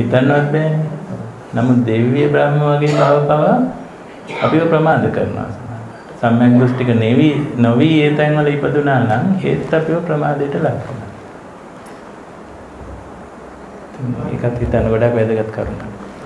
හිතන්නවත් බෑනේ. නමුත් දෙවිය බ්‍රහ්ම වගේ බව පවා අපිව ප්‍රමාද කරනවා. සම්‍යක් දෘෂ්ටික නොවි ඒ තැන්වල ඉපදුනා නම් ඒත් අපිව ප්‍රමාදයට ලක් කරනවා. ඒකත් හිතන්න ගොඩක් වැදගත් කරුණක්.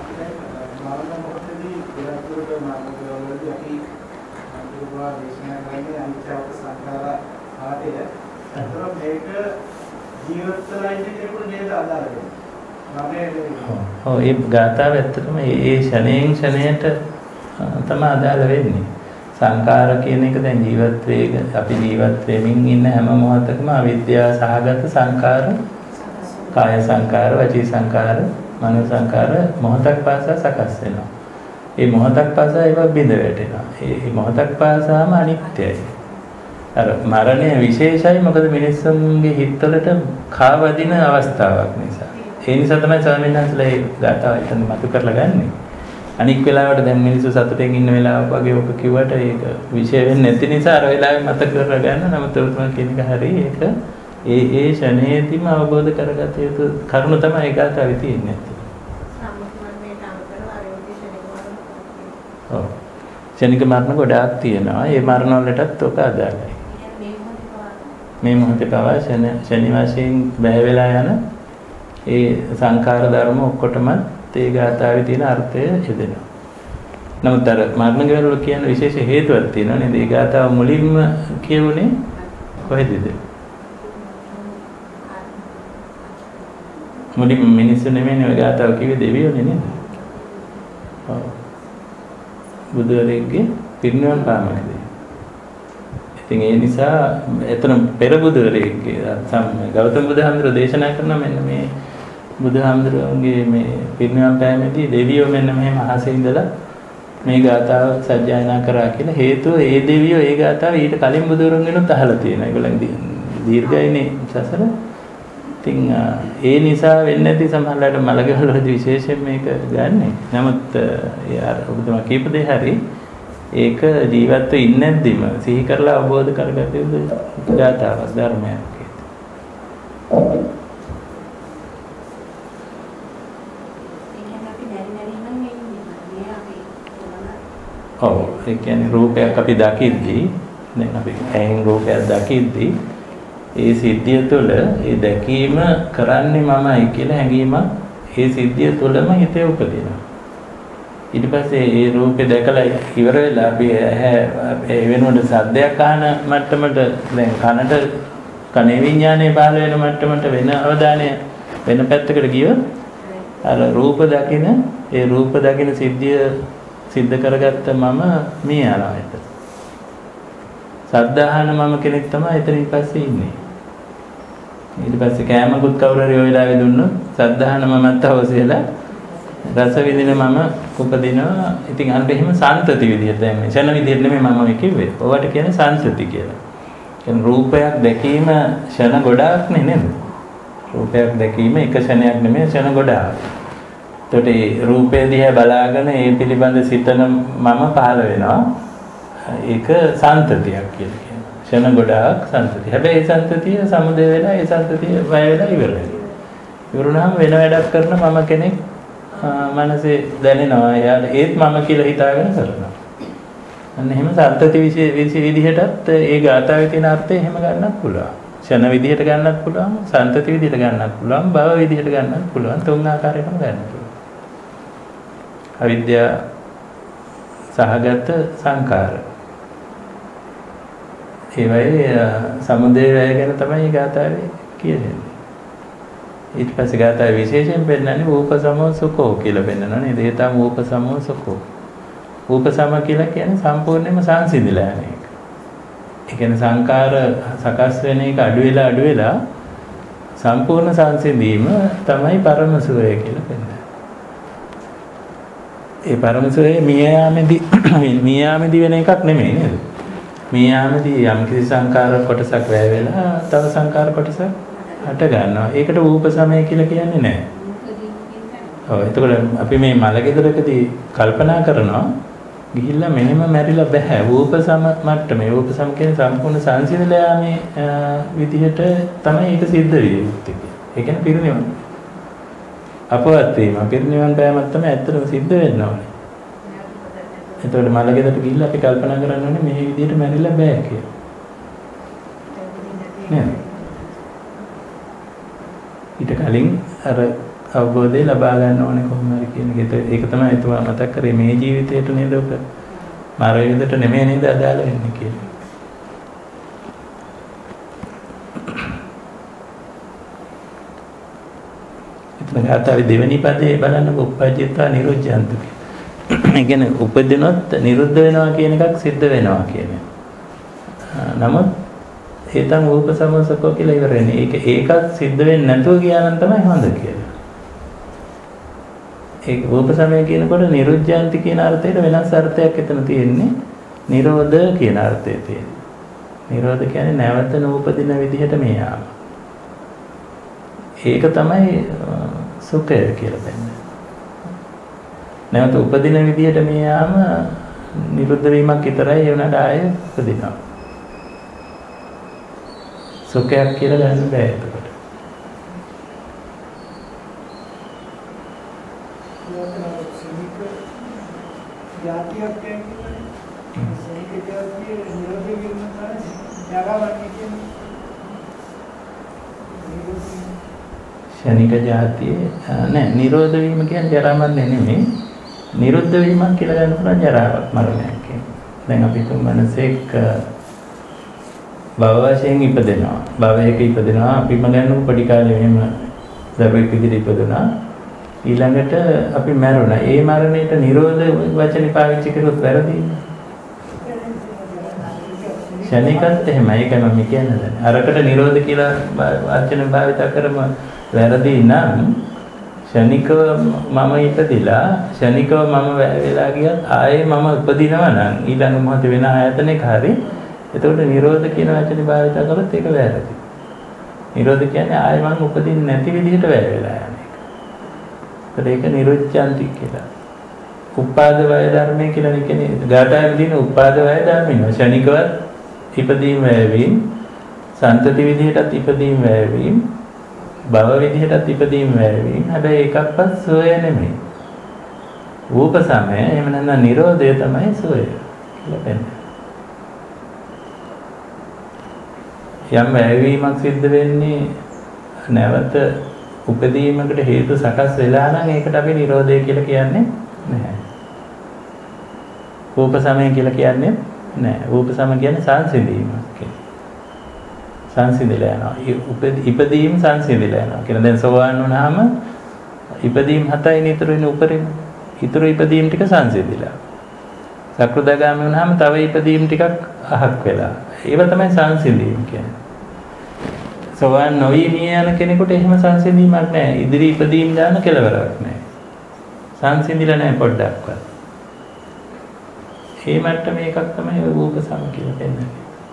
ඔව් ඒ ගාථාව ඇත්තටම ඒ ෂණයෙන් ෂණයට තමයි අදාළ වෙන්නේ. සංකාර කියන එක දැන් අපි ජීවත් වෙමින් ඉන්න හැම මොහොතකම අවිද්‍යාව සහගත සංකාර, කාය සංකාර, වචී සංකාර, මනෝ සංකාර මොහොතක් පාසා සකස් වෙනවා. ඒ මොහොතක් පාසා ඒවා බිඳ වැටෙනවා. ඒ මොහොතක් පාසාම අනිත්‍යයි. අර මරණය විශේෂයි. මොකද මිනිස්සුන්ගේ හිතවලට කාවදින අවස්ථාවක් නිසා. ඒ නිසා තමයි ස්වාමීන් වහන්සේලා ඒ ගාථාව එතන මතු කරලා ගන්නෙ. අනික් වෙලාවට දැන් මිනිස්සු සතුටෙන් ඉන්න වෙලාවක වගේ ඔක කිව්වට ඒක විශේෂ වෙන්නේ නැති නිසා අර වෙලාවෙ මතක කරගන්න. නමුත් ඔතන කියන එක හරි. ඒක ඒ ෂණේදීම අවබෝධ කරගත යුතු කරුණ තමයි ඒ ගාථාවේ තියෙන්නේ. ඔව්. ෂණික මරණ ගොඩාක් තියෙනවා. ඒ මරණ වලටත් ඔක අදාළයි. මේ මොහොතේ පවා ෂණි වශයෙන් බැහැ වෙලා යන ඒ සංඛාර ධර්ම ඔක්කොටම ඒ ගාථාවේ තියෙන අර්ථය යෙදෙනවා. නමුත් අර මරණ ගෙවල කියන විශේෂ හේතුවක් තියෙනවා නේද? ඒ ගාථාව මුලින්ම කියුනේ කොහෙදද? මුලින්ම මිනිස්සු නෙමෙයිනේ ඔය ගාථාව කිව්වේ දෙවියෝනේ නේද? ඔව්. බුදුරෙක්ගේ පිරිනිවන් පාමකදී. ඉතින් ඒ නිසා එතන පෙර බුදුරෙක්ගේ ගෞතම බුදුහාමුදුරුවෝ දේශනා කරන මෙන්න මේ බුදුහාමුදුරුවන්ගේ මේ පිරිනිවන් පෑමේදී දෙවියෝ මෙන්න මෙහෙම අහසේ ඉඳලා මේ ගාථාව සජ්ජායනා කරා කියලා. හේතුව ඒ දෙවියෝ ඒ ගාථාව ඊට කලින් බුදුරන්ගෙනුත් අහලා තියෙනවා. ඒගොල්ලන් දීර්ඝයිනේ සසර. ඉතින් ඒ නිසා වෙන්නේ නැති සමහරවිට මලගෙවල වලදී විශේෂයෙන් මේක ගන්නෙ. නමුත් ඔබතුමා කියපු දේ හරි. ඒක ජීවත්ව ඉන්නේ නැද්දිම සිහි කරලා අවබෝධ කරගත යුතු ගාථාවක් ධර්මයක්. ඔව් ඒ කියන්නේ රූපයක් අපි දකිද්දී දැන් අපි ඇහෙන් රූපයක් දකිද්දී ඒ සිද්ධිය තුළ ඒ දැකීම කරන්නේ මමයි කියලා හැඟීමක් ඒ සිද්ධිය තුළම හිතේ උපදිනවා. ඊට පස්සේ ඒ රූපේ දැකලා ඉවර වෙලා අපි ඒ වෙනුවට සද්දයක් අහන මට්ටමට දැන් කනට කනේ විඥානයේ පහළ වෙන මට්ටමට වෙන අවධානය වෙන පැත්තකට ගියොත් අර රූප දකින සිද්ධිය සිද්ධ කරගත්ත මම මේ යනවා එතන. සද්ද අහන මම කෙනෙක් තමයි එතනින් පස්සේ ඉන්නේ. ඊට පස්සේ කෑමකුත් කවුරු හරි ඔය වෙලාවේ දුන්නොත් සද්ද අහන මමත් අවශ්‍යලා රස විඳින මම උපදිනවා. ඉතින් අන්න එහෙම සාන්තති විදිහට දැන් මේ ෂණ විදිහට නෙමෙයි මම කිව්වේ. ඔයාට කියන්නේ සාන්තති කියලා. කියන්නේ රූපයක් දැකීම ෂණ ගොඩාක් නේද? රූපයක් දැකීම එක ෂණයක් නෙමෙයි ෂණ ගොඩාක්. එතකොට මේ රූපය දිහා බලාගෙන ඒ පිළිබඳ සිතන මම පහළ වෙනවා. ඒක සාන්තතියක් කියලා කියනවා. ෂණ ගොඩාක් සාන්තතිය. හැබැයි ඒ සාන්තතිය සමුදය වෙලා ඒ සාන්තතිය වය වෙලා ඉවර වෙනවා. ඉවරුනහම වෙන වැඩක් කරන මම කෙනෙක් මනසේ දැනෙනවා. එයාට ඒත් මම කියලා හිතාගෙන කරනවා. අන්න එහෙම සාන්තති විදිහටත් ඒ ගාථාවේ තියෙන අර්ථය එහෙම ගන්නත් පුළුවන්. ෂණ විදිහට ගන්නත් පුළුවන්, සාන්තති විදිහට ගන්නත් පුළුවන්, භව විදිහට ගන්නත් පුළුවන්. තුන් ආකාරයකම ගන්න පුළුවන්. අවිද්‍යාව සහගත සංකාර. ඒවයි සමුදය වැය ගැන තමයි ගාථාවේ කියන්නේ. ඊට පස්සේ ගාථාවේ විශේෂයෙන් පෙන්නන්නේ ූපසමෝ සුඛෝ කියලා පෙන්නනවා නේද? ඒ තමයි ූපසමෝ සුඛෝ. ූපසම කියලා කියන්නේ සම්පූර්ණයෙන්ම සංසිඳිලා යන එක. ඒ කියන්නේ සංකාර සකස් වෙන එක අඩු වෙලා සම්පූර්ණ සංසිඳීම තමයි පරම සුවය කියලා පෙන්නන්නේ. ඒ පරම සුවය මියාමේදී වෙන එකක් නෙමෙයි නේද? මියාමේදී යම් කිසි සංකාර කොටසක් වැය වෙලා තව සංකාර කොටසක් හට ගන්නවා. ඒකට ූපසමය කියලා කියන්නේ නැහැ. ඔව් එතකොට අපි මේ මලගෙදරකදී කල්පනා කරනවා ගිහිල්ලා මෙහෙම මැරිලා බෑ. ූපසම මට්ටමේ ූපසම කියන්නේ සම්පූර්ණ සංසිඳලා යාමේ විදිහට තමයි ඒක සිද්ධ වෙන්නේ. ඒ කියන්නේ පිරිනිවන්. අපවත් වීම පිරිනිවන් පෑමක් තමයි ඇත්තටම සිද්ධ වෙන්න ඕනේ. එතකොට මලගෙදරට ගිහිල්ලා අපි කල්පනා කරන්න ඕනේ මේ විදිහට මැරිලා බෑ කියලා. නේද? ඊට කලින් අර අවබෝධය ලබා ගන්න ඕනේ කොහොම හරි කියන එක. ඒක තමයි එතුමා මතක් කරේ මේ ජීවිතේට නේද ඔක මරණයට නෙමෙයි නේද අදාළ වෙන්නේ කියලා. එතන ගාථාවේ දෙවෙනි පදේ බලන්න උපජ්ජිතා නිරුද්ධාන්ත කියලා. ඒ කියන්නේ උපදිනොත් නිරුද්ධ වෙනවා කියන එකක් සිද්ධ වෙනවා කියන්නේ. නමුත් ඒතන් රූප සමසකෝ කියලා ඉවර වෙන්නේ. ඒකත් සිද්ධ වෙන්නේ නැතුව ගියා නම් තමයි හොඳ කියලා. ඒ රූප සමය කියනකොට නිරුද්ධාන්ති කියන අර්ථයට වෙනස් අර්ථයක් එතන තියෙන්නේ. නිරෝධ කියන අර්ථය තියෙන්නේ. නිරෝධ කියන්නේ නැවත නූපදින විදිහට මේ යාම. ඒක තමයි සුඛය කියලා දෙන්නේ. නැවත උපදින විදිහට මේ යාම නිරුද්ධ වීමක් විතරයි ඒ උනාට ආයේ උපදිනවා. සුඛයක් කියලා ගන්න බෑ එතකොට. જાතියක් කියන්නේ සීක જાතිය නිරෝධ වීම තමයි ජරාවන්නේ කියන්නේ. ශනික જાතිය නෑ නිරෝධ වීම කියන්නේ ජරාමරණය නෙමෙයි. නිරුද්ධ වීමක් කියලා ගන්න පුළුවන් ජරාවක් මරණයක් කියන්නේ. දැන් අපි තුන් මනසෙක් භව වශයෙන් ඉපදෙනවා. භවයක ඉපදෙනවා. අපිම ගන්න පොඩි කාලේ එහෙම දරුවෙක් විදිහට ඉපදුනා. ඊළඟට අපි මැරුණා. ඒ මරණයට නිරෝධ වචනේ පාවිච්චි කරොත් වැරදිද? ශනිකත් එහෙමයි. ඒකම මම කියන්නේ. අරකට නිරෝධ කියලා වචන භාවිත කරම වැරදි නම් ශනිකව මම ඉපදිලා ශනිකව මම වෙලා ගියත් ආයේ මම උපදිනවා නම් ඊළඟ මොහොතේ වෙන ආයතනයක හරි එතකොට නිරෝධ කියන වචනේ භාවිත කරොත් ඒක වැරදි. නිරෝධ කියන්නේ ආයේ මම උපදින්නේ නැති විදිහට වැය වෙලා යන එක. ඒක නිරුච්ඡාන්ති කියලා. උපාද වය ධර්මයේ කියලා කියන්නේ ගාථාවේ තියෙන උපාද වය ධර්මින ශනිකවත් ඉපදීම වැයවීම සන්තති විදිහටත් ඉපදීම වැයවීම භව විදිහටත් ඉපදීම වැයවීම හැබැයි එකක්වත් සෝය නෙමෙයි. රූප සමය එහෙම නැත්නම් නිරෝධය තමයි සෝය කියලා කියන්නේ. යම් වැයවීමක් සිද්ධ වෙන්නේ නැවත උපදීමකට හේතු සකස් වෙලා නම් ඒකට අපි නිරෝධය කියලා කියන්නේ නැහැ. රූප සමය කියලා කියන්නේ නැහැ. රූප සමය කියන්නේ සංසිඳීමක් කියන්නේ. සංසිඳිලා යනවා. ඉපදීම සංසිඳිලා යනවා. කියන දැන් සෝවාන් වුණාම ඉපදීම 7යි ඉතුරු වෙන උපරිම. ඉතුරු ඉපදීම ටික සංසිඳිලා. සක්‍රදාගාමී වුණාම තව ඉපදීම ටිකක් අහක් වෙලා. ඒව තමයි සංසිඳීම කියන්නේ. සෝවාන් නොවි මිය යන කෙනෙකුට එහෙම සංසිඳීමක් නැහැ. ඉදිරි ඉපදීම් දාන කෙලවරක් නැහැ. සංසිඳිලා නැහැ පොඩ්ඩක්වත්. මේ මට්ටමේ එකක් තමයි රූප සම කියලා කියන්නේ.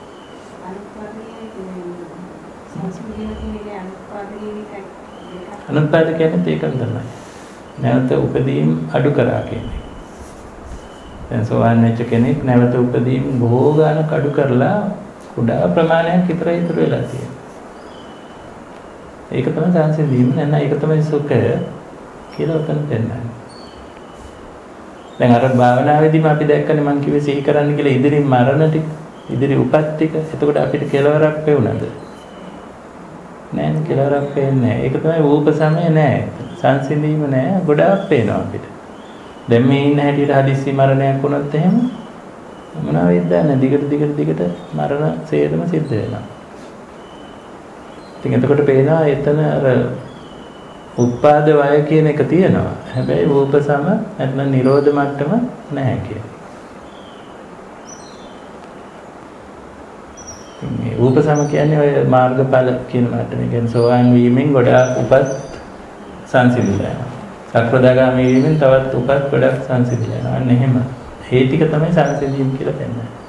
අනුත්පාද කියන්නේ ඒකම තමයි. නැවත උපදීම් අඩු කරා කියන්නේ. දැන් සෝවාන් වෙච්ච කෙනෙක් නැවත උපදීම් බොහෝ ගානක් අඩු කරලා කුඩා ප්‍රමාණයක් විතරයි ඉතුරු වෙලා තියෙන්නේ. ඒක තමයි සංසිඳීම නැත්නම් ඒක තමයි සුඛය කියලා උතන දෙන්නේ. දැන් අර භාවනාවේදීම අපි දැක්කනේ මම කිව්වේ සිහි කරන්න කියලා ඉදිරි මරණ ටික, ඉදිරි උපත් ටික. එතකොට අපිට කෙලවරක් පෙවුනද? නෑ කෙලවරක් පේන්නේ නෑ. ඒක තමයි රූප සමය නෑ. සංසිඳීම නෑ. ගොඩාක් පේනවා අපිට. දැන් මේ ඉන්න හැටියට හදිස්සි මරණයක් වුණොත් එහෙම මොනවා වෙයිද දැන් දිගට මරණ සේරම සිද්ධ වෙනවා. ඉතින් එතකොට පේනවා එතන අර උත්පාද වය කියන එක තියෙනවා. හැබැයි රූප සම නැත්නම් නිරෝධ මට්ටම නැහැ කියන්නේ. මේ රූප සම කියන්නේ ඔය මාර්ගඵල කියන මට්ටම. කියන්නේ සෝවාන් වීමෙන් ගොඩාක් උපත් සංසිඳිලා යනවා. සක්‍රදාගාමී වීමෙන් තවත් උපත් ගොඩක් සංසිඳිලා යනවා. අන්න එහෙම. ඒ ටික තමයි සංසිඳීම කියලා කියන්නේ.